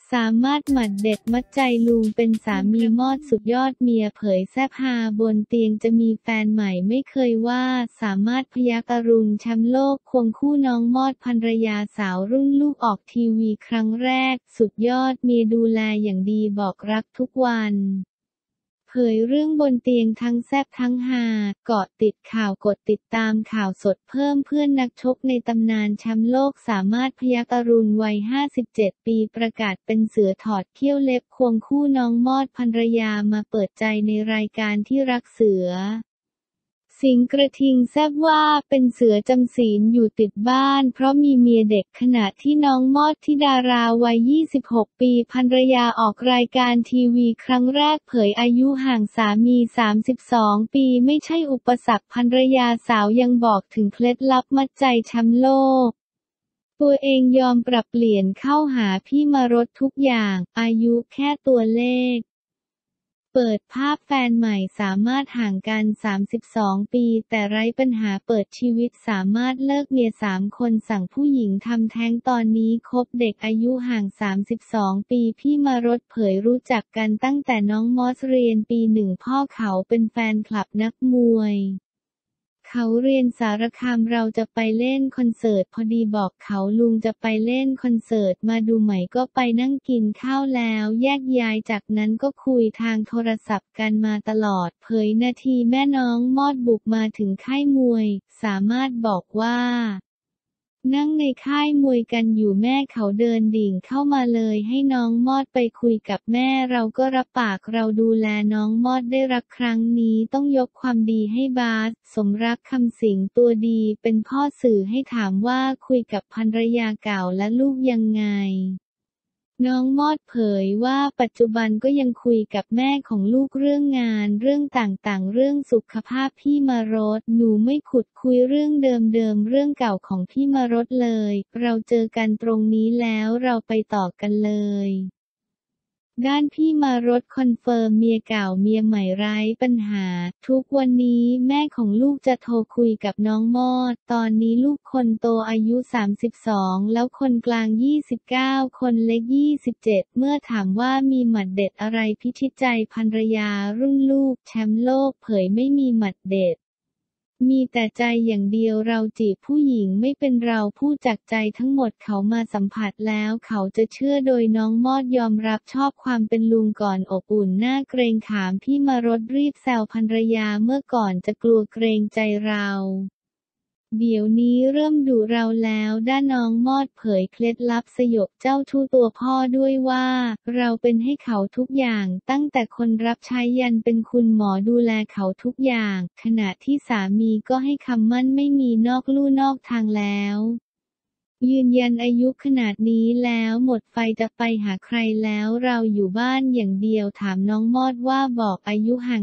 สามารถหมัดเด็ดมัดใจลุงเป็นสามีมอดสุดยอดเมียเผยแซ่บฮาบนเตียงจะมีแฟนใหม่ไม่เคยว่าสามารถพยัคฆ์อรุณแชมป์โลกควงคู่น้องมอดภรรยาสาวรุ่นลูกออกทีวีครั้งแรกสุดยอดเมียดูแลอย่างดีบอกรักทุกวันเผยเรื่องบนเตียงทั้งแซ่บทั้งฮาเกาะติดข่าวกดติดตามข่าวสดเพิ่มเพื่อนนักชกในตำนานแชมป์โลกสามารถพยัคฆ์อรุณวัย 57 ปีประกาศเป็นเสือถอดเขี้ยวเล็บควงคู่น้องมอดภรรยามาเปิดใจในรายการที่รักเสือสิงห์กระทิงแซ่บว่าเป็นเสือจำศีลอยู่ติดบ้านเพราะมีเมียเด็กขณะที่น้องมอดธิดาราวัย 26 ปีภรรยาออกรายการทีวีครั้งแรกเผยอายุห่างสามี 32 ปีไม่ใช่อุปสรรคภรรยาสาวยังบอกถึงเคล็ดลับมัดใจแชมป์โลกตัวเองยอมปรับเปลี่ยนเข้าหาพี่มารดทุกอย่างอายุแค่ตัวเลขเปิดภาพแฟนใหม่สามารถห่างกัน 32 ปีแต่ไร้ปัญหาเปิดชีวิตสามารถเลิกเมีย3 คนสั่งผู้หญิงทำแท้งตอนนี้คบเด็กอายุห่าง 32 ปีพี่มารดเผยรู้จักกันตั้งแต่น้องมอสเรียนปี 1พ่อเขาเป็นแฟนคลับนักมวยเขาเรียนสารคามเราจะไปเล่นคอนเสิร์ตพอดีบอกเขาลุงจะไปเล่นคอนเสิร์ตมาดูไหมก็ไปนั่งกินข้าวแล้วแยกย้ายจากนั้นก็คุยทางโทรศัพท์กันมาตลอดเผยนาทีแม่น้องมอดบุกมาถึงค่ายมวยสามารถบอกว่านั่งในค่ายมวยกันอยู่แม่เขาเดินดิ่งเข้ามาเลยให้น้องมอดไปคุยกับแม่เราก็รับปากเราดูแลน้องมอดได้รักครั้งนี้ต้องยกความดีให้บาสสมรักคำสิงตัวดีเป็นพ่อสื่อให้ถามว่าคุยกับภรรยาเก่าและลูกยังไงน้องมอดเผยว่าปัจจุบันก็ยังคุยกับแม่ของลูกเรื่องงานเรื่องต่างๆเรื่องสุขภาพพี่มารดหนูไม่ขุดคุยเรื่องเดิมๆเรื่องเก่าของพี่มารดเลยเราเจอกันตรงนี้แล้วเราไปต่อกันเลยด้านพี่มารดคอนเฟิร์มเมียเก่าเมียใหม่ไร้ปัญหาทุกวันนี้แม่ของลูกจะโทรคุยกับน้องมอดตอนนี้ลูกคนโตอายุ 32แล้วคนกลาง 29คนเล็ก 27เมื่อถามว่ามีหมัดเด็ดอะไรพิชิตใจภรรยารุ่นลูกแชมป์โลกเผยไม่มีหมัดเด็ดมีแต่ใจอย่างเดียวเราจีบผู้หญิงไม่เป็นเราพูดจากใจทั้งหมดเขามาสัมผัสแล้วเขาจะเชื่อโดยน้องมอดยอมรับชอบความเป็นลุงก่อนอบอุ่นหน้าเกรงขามพี่มารดรีบแซวภรรยาเมื่อก่อนจะกลัวเกรงใจเราเดี๋ยวนี้เริ่มดุเราแล้วด้านน้องมอดเผยเคล็ดลับสยบเจ้าชู้ตัวพ่อด้วยว่าเราเป็นให้เขาทุกอย่างตั้งแต่คนรับใช้ยันเป็นคุณหมอดูแลเขาทุกอย่างขณะที่สามีก็ให้คำมั่นไม่มีนอกลู่นอกทางแล้วยืนยันอายุขนาดนี้แล้วหมดไฟจะไปหาใครแล้วเราอยู่บ้านอย่างเดียวถามน้องมอดว่าบอกอายุห่าง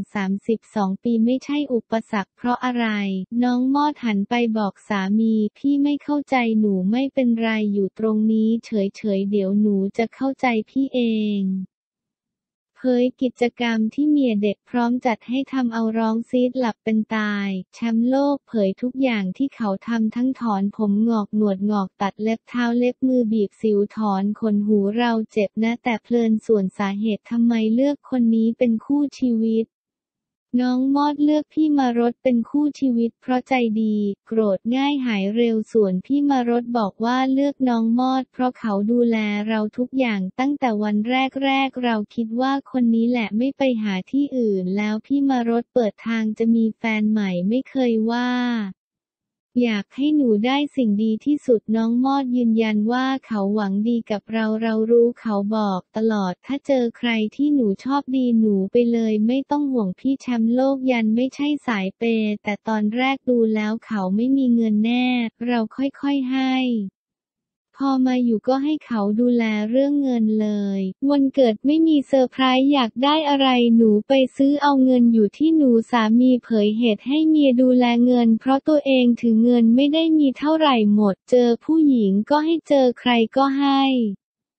32 ปีไม่ใช่อุปสรรคเพราะอะไรน้องมอดหันไปบอกสามีพี่ไม่เข้าใจหนูไม่เป็นไรอยู่ตรงนี้เฉยๆเดี๋ยวหนูจะเข้าใจพี่เองเผยกิจกรรมที่เมียเด็กพร้อมจัดให้ทำเอาร้องซีดหลับเป็นตายแชมป์โลกเผยทุกอย่างที่เขาทำทั้งถอนผมงอกหนวดงอกตัดเล็บเท้าเล็บมือบีบสิวถอนขนหูเราเจ็บนะแต่เพลินส่วนสาเหตุทำไมเลือกคนนี้เป็นคู่ชีวิตน้องมอดเลือกพี่มารดเป็นคู่ชีวิตเพราะใจดีโกรธง่ายหายเร็วส่วนพี่มารดบอกว่าเลือกน้องมอดเพราะเขาดูแลเราทุกอย่างตั้งแต่วันแรกเราคิดว่าคนนี้แหละไม่ไปหาที่อื่นแล้วพี่มารดเปิดทางจะมีแฟนใหม่ไม่เคยว่าอยากให้หนูได้สิ่งดีที่สุดน้องมอดยืนยันว่าเขาหวังดีกับเรารู้เขาบอกตลอดถ้าเจอใครที่หนูชอบดีหนูไปเลยไม่ต้องห่วงพี่แชมป์โลกยันไม่ใช่สายเปย์แต่ตอนแรกดูแล้วเขาไม่มีเงินแน่เราค่อยๆให้พอมาอยู่ก็ให้เขาดูแลเรื่องเงินเลยวันเกิดไม่มีเซอร์ไพรส์อยากได้อะไรหนูไปซื้อเอาเงินอยู่ที่หนูสามีเผยเหตุให้เมียดูแลเงินเพราะตัวเองถือเงินไม่ได้มีเท่าไหร่หมดเจอผู้หญิงก็ให้เจอใครก็ให้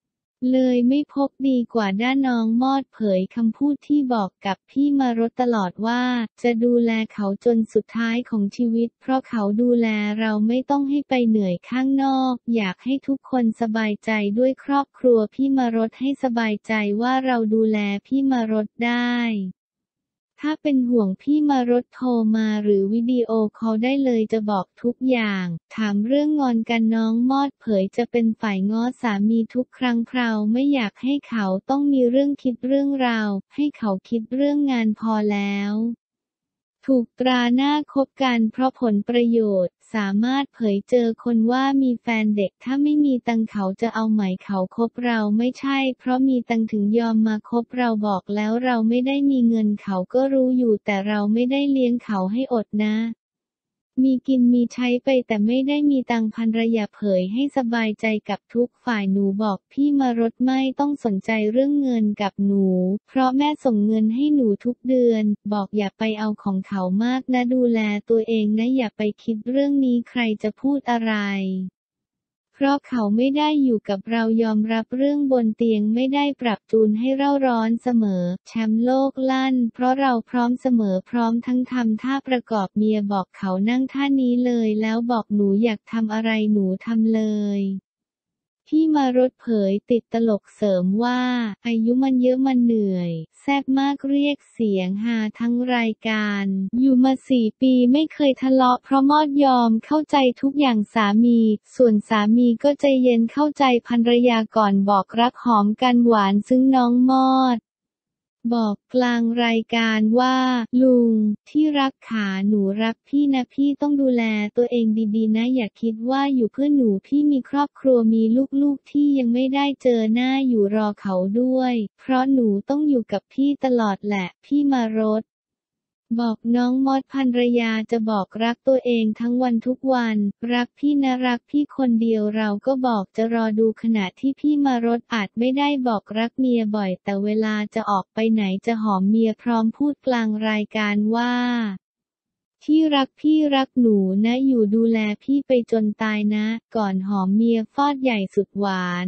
เลยไม่พบดีกว่าด้านน้องมอดเผยคำพูดที่บอกกับพี่มารถตลอดว่าจะดูแลเขาจนสุดท้ายของชีวิตเพราะเขาดูแลเราไม่ต้องให้ไปเหนื่อยข้างนอกอยากให้ทุกคนสบายใจด้วยครอบครัวพี่มารถให้สบายใจว่าเราดูแลพี่มารถได้ถ้าเป็นห่วงพี่มารถโทรมาหรือวิดีโอคอลได้เลยจะบอกทุกอย่างถามเรื่องงอนกันน้องมอดเผยจะเป็นฝ่ายง้อสามีทุกครั้งเพราไม่อยากให้เขาต้องมีเรื่องคิดเรื่องราวให้เขาคิดเรื่องงานพอแล้วถูกตราหน้าคบกันเพราะผลประโยชน์สามารถเผยเจอคนว่ามีแฟนเด็กถ้าไม่มีตังเขาจะเอาไหมเขาคบเราไม่ใช่เพราะมีตังถึงยอมมาคบเราบอกแล้วเราไม่ได้มีเงินเขาก็รู้อยู่แต่เราไม่ได้เลี้ยงเขาให้อดนะมีกินมีใช้ไปแต่ไม่ได้มีตังภรรยาเผยให้สบายใจกับทุกฝ่ายหนูบอกพี่มารถไม่ต้องสนใจเรื่องเงินกับหนูเพราะแม่ส่งเงินให้หนูทุกเดือนบอกอย่าไปเอาของเขามากนะดูแลตัวเองนะอย่าไปคิดเรื่องนี้ใครจะพูดอะไรเพราะเขาไม่ได้อยู่กับเรายอมรับเรื่องบนเตียงไม่ได้ปรับจูนให้เร่าร้อนเสมอแชมป์โลกลั่นเพราะเราพร้อมเสมอพร้อมทั้งทำท่าประกอบเมียบอกเขานั่งท่านี้เลยแล้วบอกหนูอยากทำอะไรหนูทำเลยพี่มารถเผยติดตลกเสริมว่าอายุมันเยอะมันเหนื่อยแซ่บมากเรียกเสียงฮาทั้งรายการอยู่มา4 ปีไม่เคยทะเลาะเพราะมอดยอมเข้าใจทุกอย่างสามีส่วนสามีก็ใจเย็นเข้าใจภรรยาก่อนบอกรักหอมกันหวานซึ่งน้องมอดบอกกลางรายการว่าลุงที่รักขาหนูรักพี่นะพี่ต้องดูแลตัวเองดีๆนะอย่าคิดว่าอยู่เพื่อหนูพี่มีครอบครัวมีลูกๆที่ยังไม่ได้เจอหน้าอยู่รอเขาด้วยเพราะหนูต้องอยู่กับพี่ตลอดแหละพี่มารถบอกน้องมดภรรยาจะบอกรักตัวเองทั้งวันทุกวันรักพี่นะรักพี่คนเดียวเราก็บอกจะรอดูขณะที่พี่มารถอาจไม่ได้บอกรักเมียบ่อยแต่เวลาจะออกไปไหนจะหอมเมียพร้อมพูดกลางรายการว่าที่รักพี่รักหนูนะอยู่ดูแลพี่ไปจนตายนะก่อนหอมเมียฟอดใหญ่สุดหวาน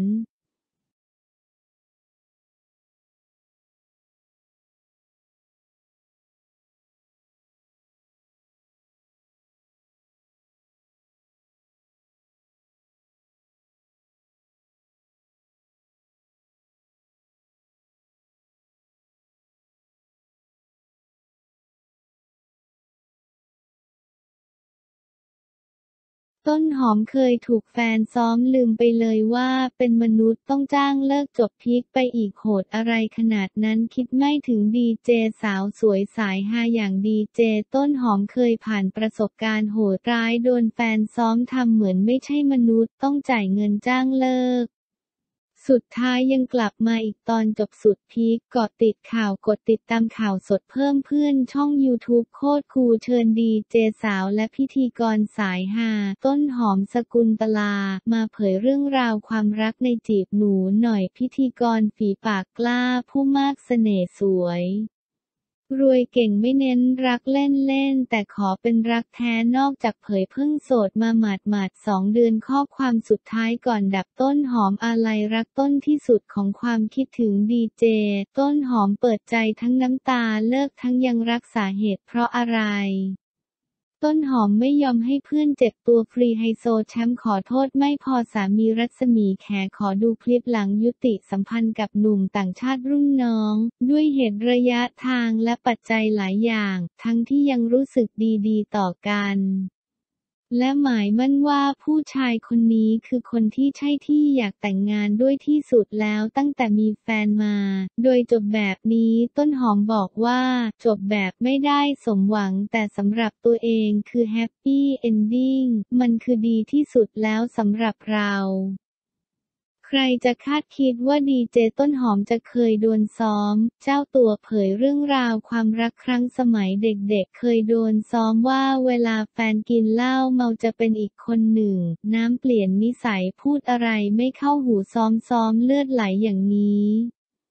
ต้นหอมเคยถูกแฟนซ้อมลืมไปเลยว่าเป็นมนุษย์ต้องจ้างเลิกจบพีคไปอีกโหดอะไรขนาดนั้นคิดไม่ถึงดีเจสาวสวยสายฮาอย่างดีเจต้นหอมเคยผ่านประสบการณ์โหดร้ายโดนแฟนซ้อมทำเหมือนไม่ใช่มนุษย์ต้องจ่ายเงินจ้างเลิกสุดท้ายยังกลับมาอีกตอนจบสุดพีคเกาะติดข่าวกดติดตามข่าวสดเพิ่มเพื่อนช่อง YouTube โคตรคูลเชิญดีเจสาวและพิธีกรสายฮาต้นหอมสกุลตลามาเผยเรื่องราวความรักในจีบหนูหน่อยพิธีกรฝีปากกล้าผู้มากเสน่ห์สวยรวยเก่งไม่เน้นรักเล่นๆแต่ขอเป็นรักแท้นอกจากเผยเพิ่งโสดมาหมาดๆ2 เดือนข้อความสุดท้ายก่อนดับต้นหอมอาลัยรักต้นที่สุดของความคิดถึงดีเจต้นหอมเปิดใจทั้งน้ำตาเลิกทั้งยังรักสาเหตุเพราะอะไรต้นหอมไม่ยอมให้เพื่อนเจ็บตัวฟรีไฮโซแชมป์ขอโทษไม่พอสามีรัศมีแขขอดูคลิปหลังยุติสัมพันธ์กับหนุ่มต่างชาติรุ่นน้องด้วยเหตุระยะทางและปัจจัยหลายอย่างทั้งที่ยังรู้สึกดีๆต่อกันและหมายมั่นว่าผู้ชายคนนี้คือคนที่ใช่ที่อยากแต่งงานด้วยที่สุดแล้วตั้งแต่มีแฟนมา โดยจบแบบนี้ต้นหอมบอกว่าจบแบบไม่ได้สมหวังแต่สำหรับตัวเองคือแฮปปี้เอนดิ้งมันคือดีที่สุดแล้วสำหรับเราใครจะคาดคิดว่าดีเจต้นหอมจะเคยโดนซ้อมเจ้าตัวเผยเรื่องราวความรักครั้งสมัยเด็กๆเคยโดนซ้อมว่าเวลาแฟนกินเหล้าเมาจะเป็นอีกคนหนึ่งน้ำเปลี่ยนนิสัยพูดอะไรไม่เข้าหูซ้อมเลือดไหลอย่างนี้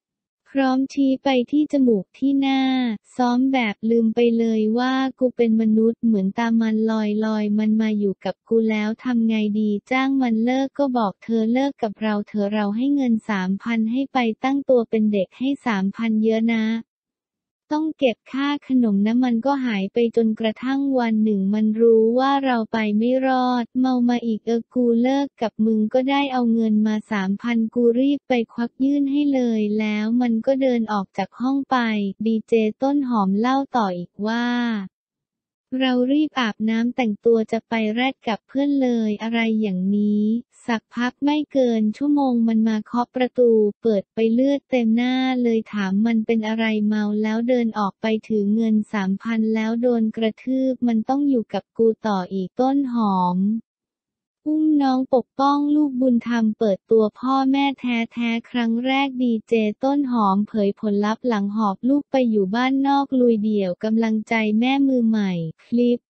พร้อมชี้ไปที่จมูกที่หน้าซ้อมแบบลืมไปเลยว่ากูเป็นมนุษย์เหมือนตามันลอยมันมาอยู่กับกูแล้วทำไงดีจ้างมันเลิกก็บอกเธอเลิกกับเราเธอเราให้เงิน3,000ให้ไปตั้งตัวเป็นเด็กให้3,000เยอะนะต้องเก็บค่าขนมนะมันก็หายไปจนกระทั่งวันหนึ่งมันรู้ว่าเราไปไม่รอดเมามาอีกกูเลิกกับมึงก็ได้เอาเงินมา3,000กูรีบไปควักยื่นให้เลยแล้วมันก็เดินออกจากห้องไปดีเจต้นหอมเล่าต่ออีกว่าเรารีบอาบน้ำแต่งตัวจะไปแรดกับเพื่อนเลยอะไรอย่างนี้สักพักไม่เกินชั่วโมงมันมาเคาะประตูเปิดไปเลือดเต็มหน้าเลยถามมันเป็นอะไรเมาแล้วเดินออกไปถือเงิน3,000แล้วโดนกระทืบมันต้องอยู่กับกูต่ออีกต้นหอมอุ้มน้องปกป้องลูกบุญธรรมเปิดตัวพ่อแม่แท้ๆครั้งแรกดีเจต้นหอมเผยผลลัพธ์หลังหอบลูกไปอยู่บ้านนอกลุยเดี่ยวกำลังใจแม่มือใหม่คลิป